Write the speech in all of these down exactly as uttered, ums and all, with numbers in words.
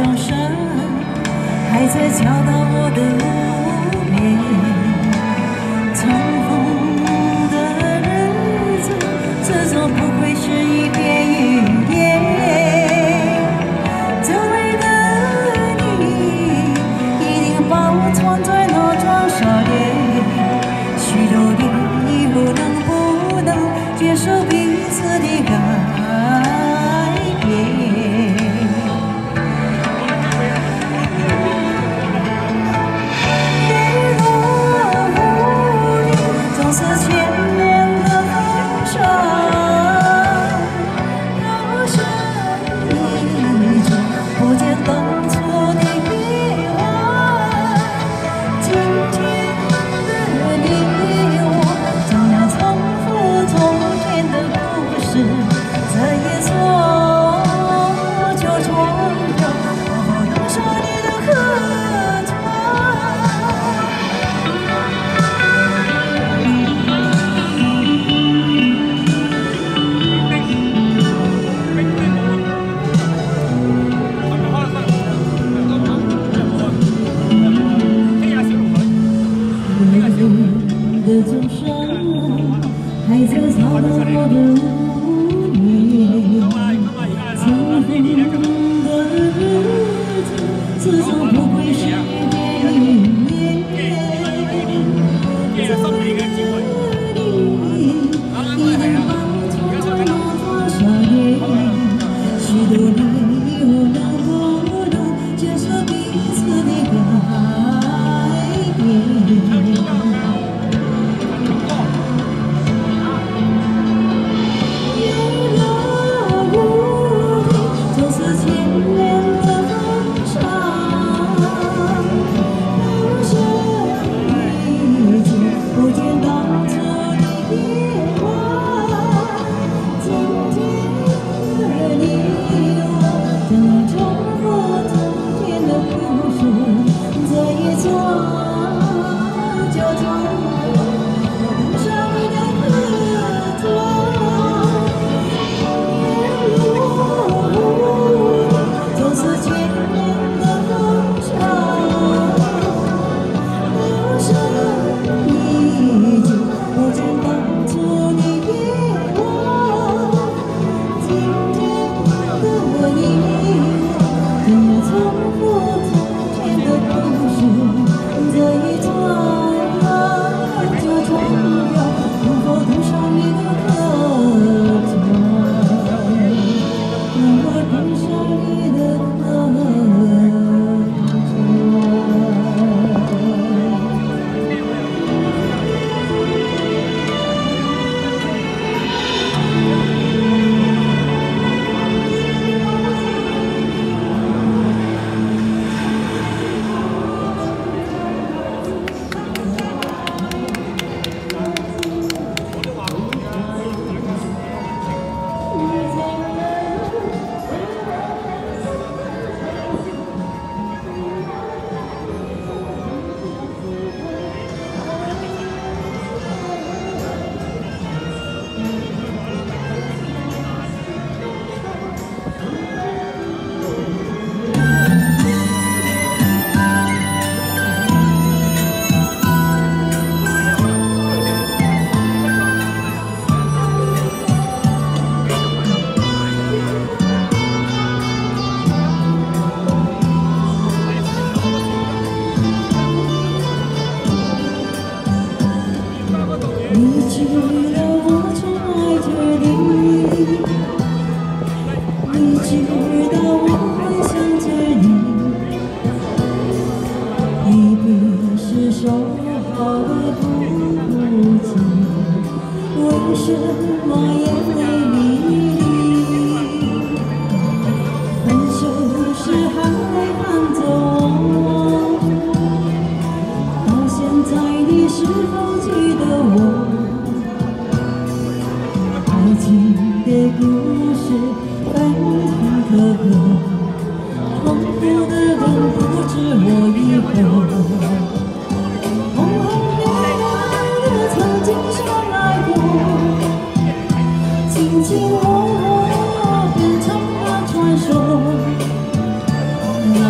钟声还在敲打我的无眠。重逢的日子，这总不会是一片云烟。久违的你，一定把我藏在那张笑脸。许多年以后，能不能接受彼此的改变？ 的钟声还在敲打我的无眠，重逢的日子，始终不会是一片云烟。这你一定把我藏在那张笑脸。许多年以后，能不能接受彼此的改变？ 你知道我宠爱着你，你知道我会想着你，你必是说好的不弃，为什么眼泪迷离？分手时还喊着我，到现在你是否记得我？ 爱情的故事分分合合，痛苦的人不止我一个。轰轰烈烈的曾经相爱过，卿卿我我变成了传说。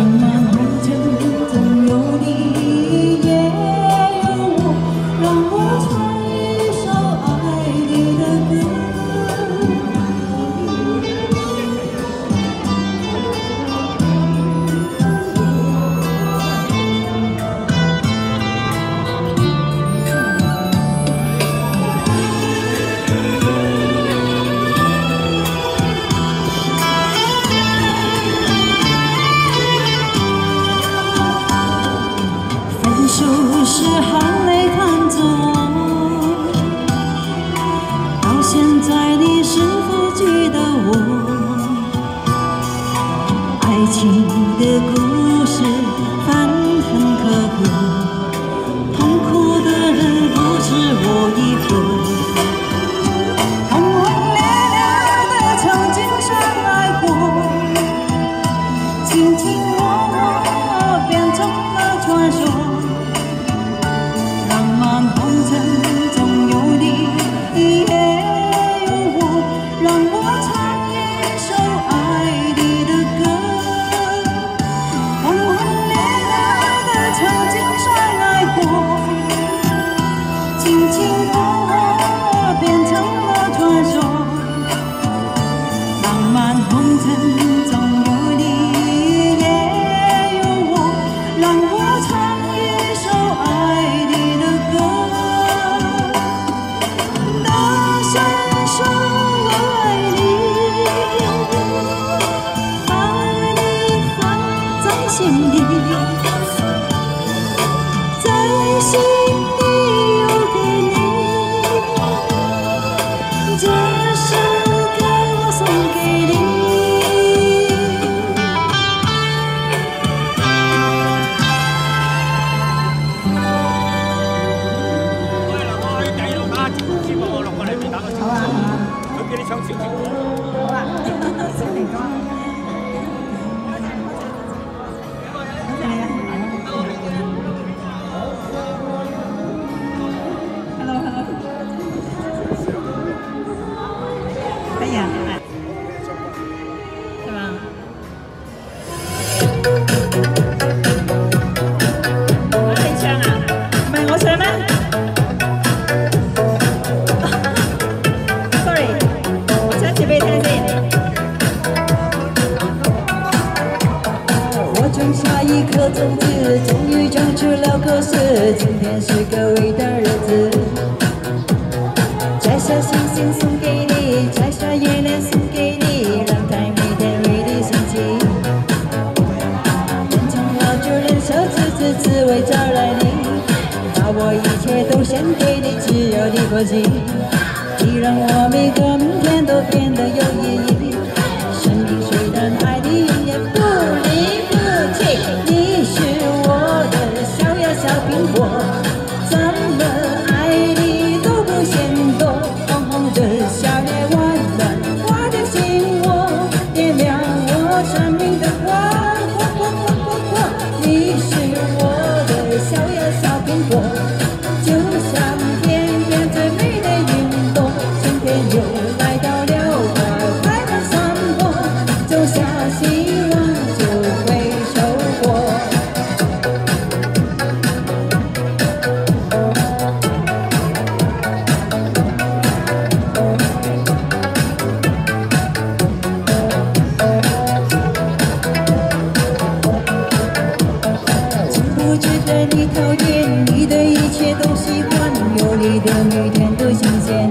含泪看着我。到现在，你是否记得我？爱情的故事翻腾刻骨，痛苦的人不止我一个。 卿卿我我变成了传说，浪漫红尘中有你也有我，让我唱一首爱你的歌。轰轰烈烈的曾经相爱过，卿卿我我变成了传说，浪漫红尘中。 心里，在心里有给你，这首歌我送给你。好啊，好啊。佢叫你唱小情歌。好啊，小情歌。 可以啊，是吧？我你唱啊？唔係我唱咩 ？Sorry， 我唱一次俾你聽先。我種下一顆種子，終於長出了果實。今天是個偉大日子，摘下星星送給你。 摘下月亮送給你，讓它每天為你升起。變成了主人手指指滋味招來你，把我一切都獻給你，只有你關心。你讓我每個明天都變得有意義。生命雖然愛你永遠不離不棄，你是我的小呀小蘋果，怎麼愛你都不嫌多，紅紅的笑臉。 生命的光，光光光光光，你是我的小呀小蘋果，就像天边最美的雲朵。春天又來到了，快快樂散播，種下希望就會收穫。你讨厌，你对一切都喜欢，有你的每天都新鲜。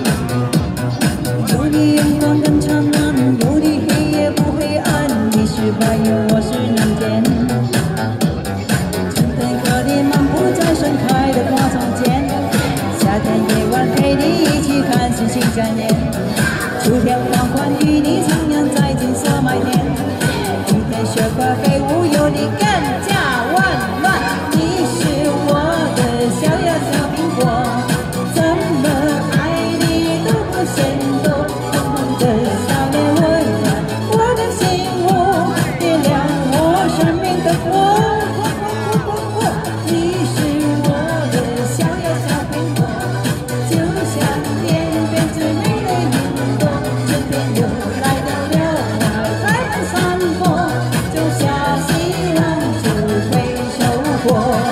有你阳光更灿烂，有你黑夜不灰暗。你是白云，我是蓝天。春天和你漫步在盛开的花丛间，夏天夜晚陪你一起看星星展颜。秋天黄昏与你徜徉在金色麦田，今天雪花飞舞，有你更加温暖。 你是我的小呀小蘋果，怎麼愛你都不嫌多。紅紅的笑臉溫暖我的心窩，點亮我生命的光。光光光光光，你是我的小呀小蘋果，就像天邊最美的雲朵。春天又來到了，花開滿山坡，種下希望就會收穫。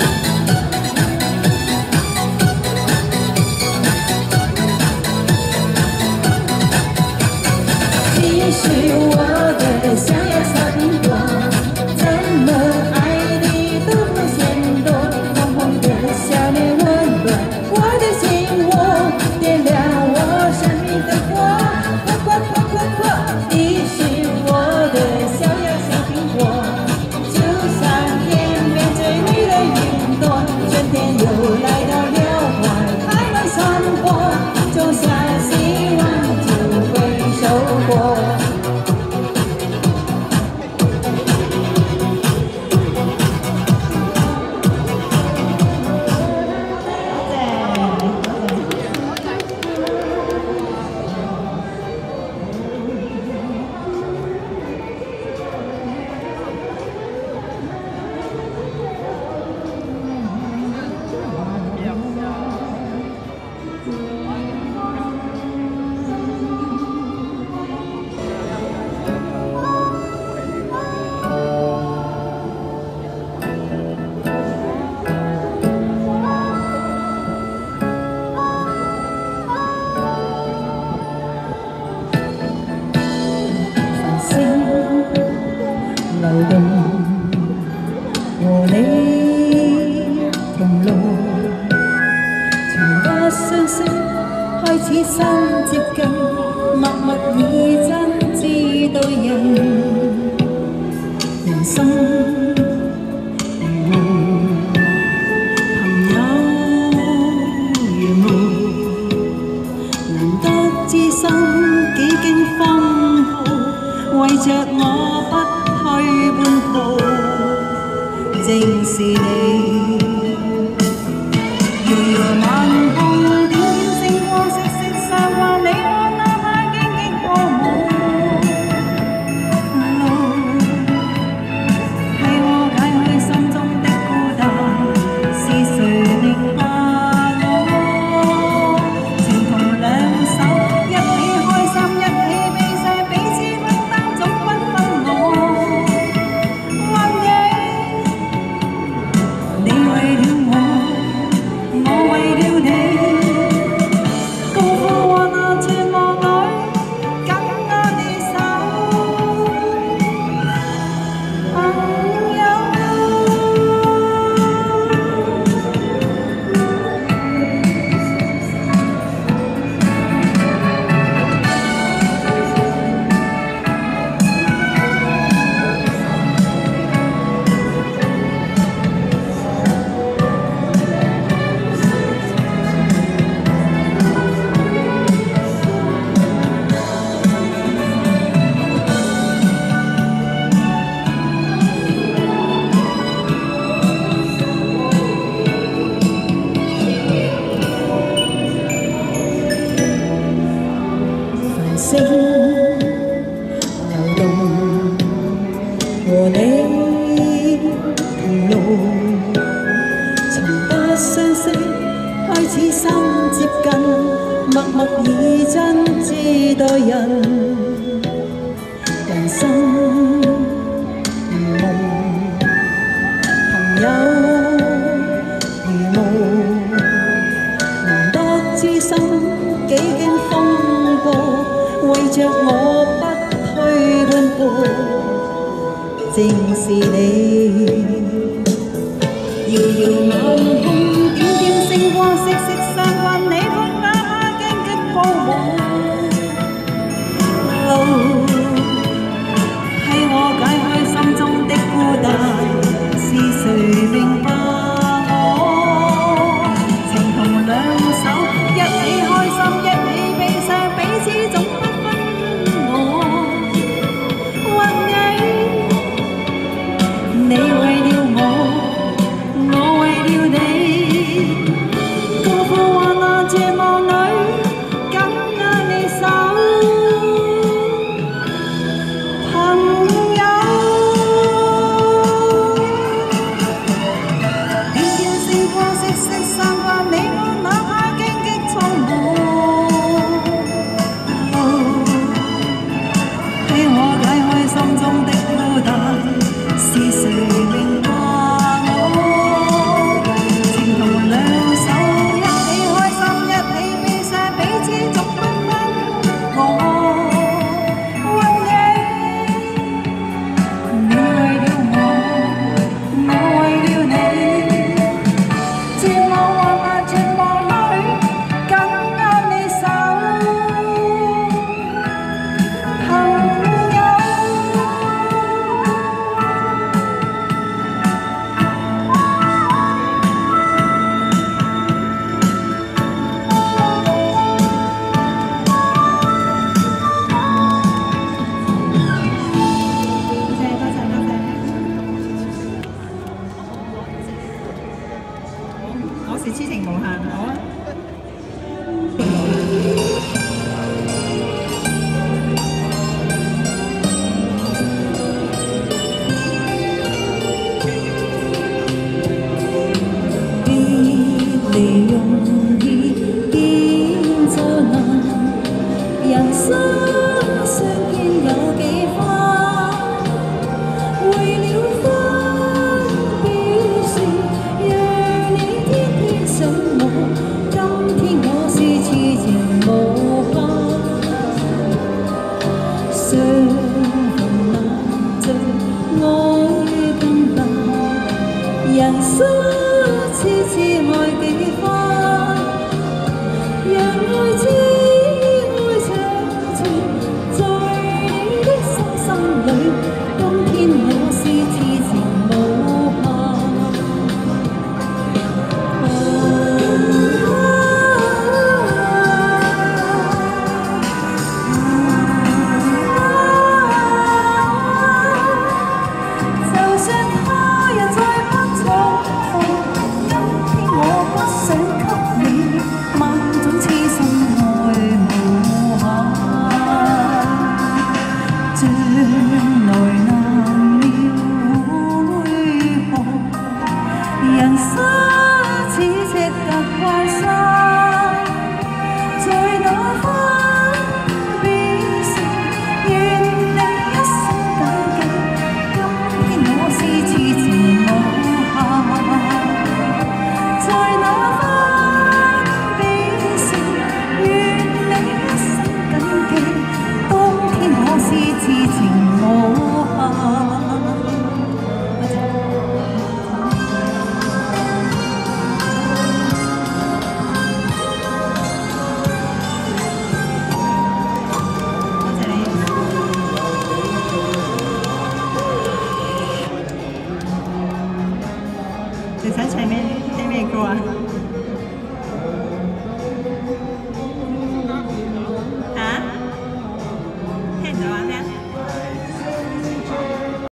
我此心接近，默默以真知對人。人生如夢，朋友如霧，難得知心幾經風暴，為着我不退半步，正是你。 遙遙晚空，點點星光，息息相關。你我哪怕經經過無路，替我解開心中的孤單。是誰明白我？情同兩手，一起開心，一起悲傷，彼此分擔，總不分我。問你，你為了我。 我為了你，高呼或那絕望裏，緊握你手，朋友。星流動，和你同路，從不相識開始心接近，默默以真知對人。人生如夢，朋友如霧，難得知心幾經風暴。 為着我不退半步，正是你。遙遙晚空，點點星光，息息。